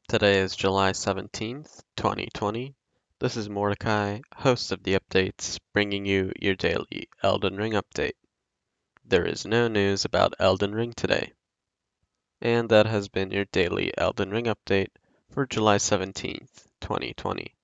Today is July 17th, 2020. This is Mordecai, host of the updates, bringing you your daily Elden Ring update. There is no news about Elden Ring today. And that has been your daily Elden Ring update for July 17th, 2020.